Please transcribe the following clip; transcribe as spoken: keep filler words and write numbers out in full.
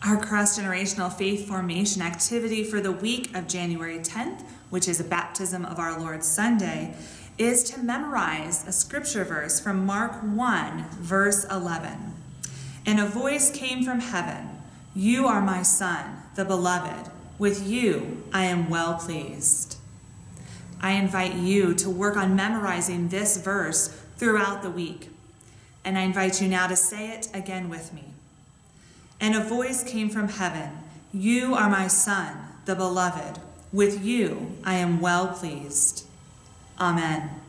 Our cross-generational faith formation activity for the week of January tenth, which is a baptism of our Lord Sunday, is to memorize a scripture verse from Mark one, verse eleven. And a voice came from heaven, "You are my Son, the beloved. With you I am well pleased." I invite you to work on memorizing this verse throughout the week. And I invite you now to say it again with me. And a voice came from heaven, "You are my Son, the beloved. With you I am well pleased." Amen.